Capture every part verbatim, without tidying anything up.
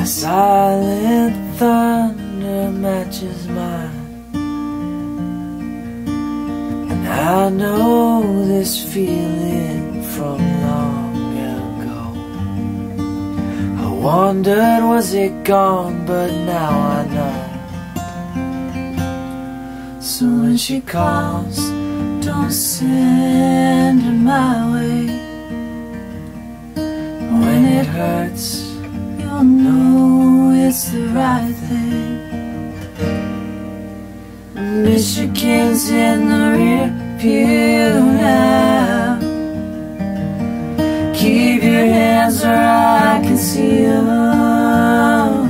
silent thunder matches mine, and I know this feeling from long ago. I wondered, was it gone, but now I know. So when she calls, don't send her my way. When it hurts, you'll know it's the right thing. Michigan's in the rear view now. Keep your hands where I can see them.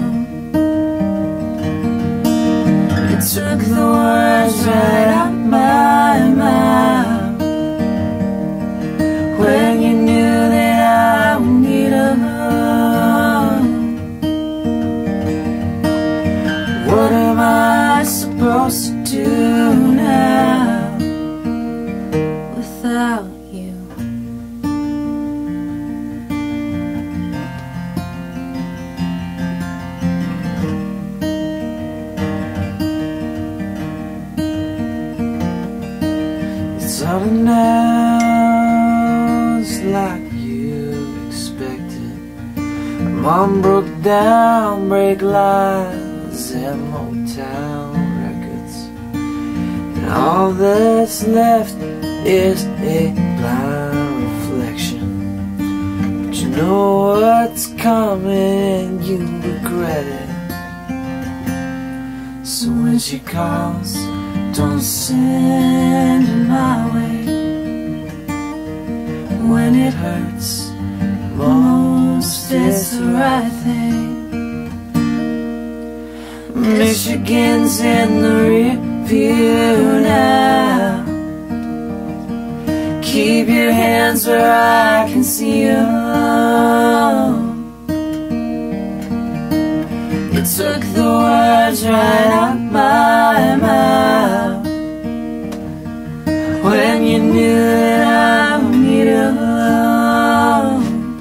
It took the words right out my mouth when you knew that I would need them. What am I supposed to do now without you? It's unannounced like you expected. Mom broke down brake lines and Motown records, and all that's left is a blind reflection. But you know what's coming and you regret it. So when she calls, don't send her my way. When it hurts most, it's the right thing. Michigan's in the rear view now. Keep your hands where I can see them. It took the words right out my mouth when you knew that I would need alone.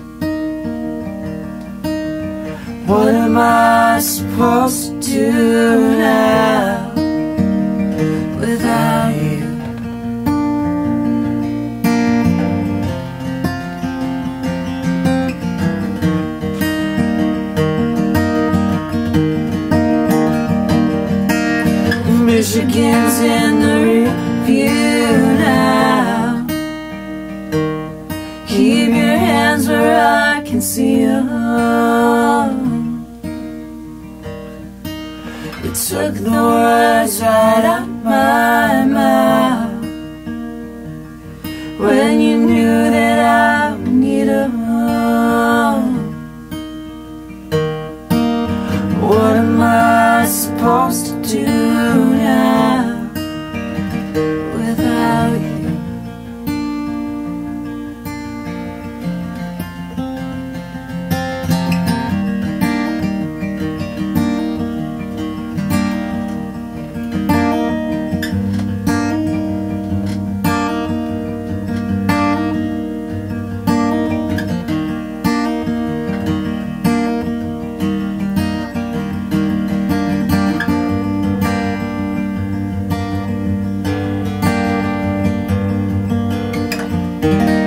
What am I supposed to do now without you? Michigan's in the rear view now. Keep your hands where I can see them. It took the words right out my mouth when you knew that I would need them. What am I supposed to do now without you? Thank you.